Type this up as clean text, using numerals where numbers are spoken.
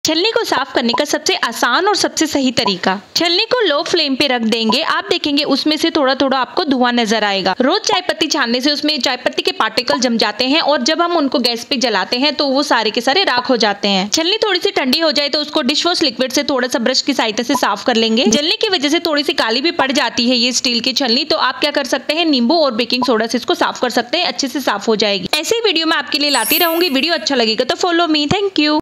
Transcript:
छलनी को साफ करने का सबसे आसान और सबसे सही तरीका, छलनी को लो फ्लेम पे रख देंगे। आप देखेंगे उसमें से थोड़ा थोड़ा आपको धुआं नजर आएगा। रोज चाय पत्ती छानने से उसमें चाय पत्ती के पार्टिकल जम जाते हैं और जब हम उनको गैस पे जलाते हैं तो वो सारे के सारे राख हो जाते हैं। छलनी थोड़ी सी ठंडी हो जाए तो उसको डिश वॉश लिक्विड से थोड़ा सा ब्रश की सहायता से साफ कर लेंगे। जलने की वजह से थोड़ी सी काली भी पड़ जाती है ये स्टील की छलनी, तो आप क्या कर सकते हैं, नींबू और बेकिंग सोडा से इसको साफ कर सकते हैं, अच्छे से साफ हो जाएगी। ऐसे ही वीडियो मैं आपके लिए लाती रहूंगी। वीडियो अच्छा लगेगा तो फॉलो मी। Thank you.